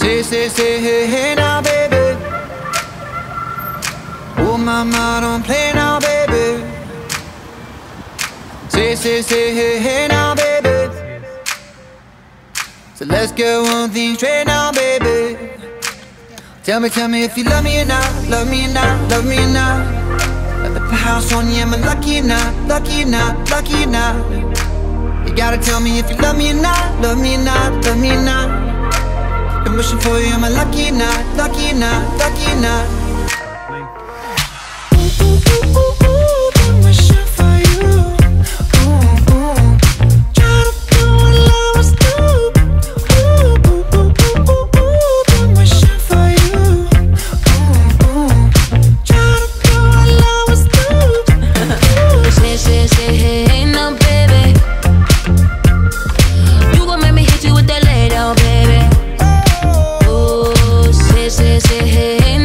Say, hey, hey now, baby. Oh, mama, don't play now, baby. Say, hey, hey now, baby. So let's get one thing straight now, baby. Tell me if you love me or not, love me or not, love me or not. At the house on you, am I lucky or not, lucky or not, lucky or not? You gotta tell me if you love me or not, love me or not, love me or not. I'm wishing for you, am I lucky or not, lucky or not, lucky or not? Ooh, ooh, ooh, ooh, ooh, I'm wishing for you. Ooh, ooh. Try to do what lovers do. Ooh, ooh, ooh, ooh, ooh, ooh, I'm wishing for you. Ooh, ooh. Try to do what lovers do. Say, hey, now, baby. You gon' make me hit you with that lay down, baby. Say, hey.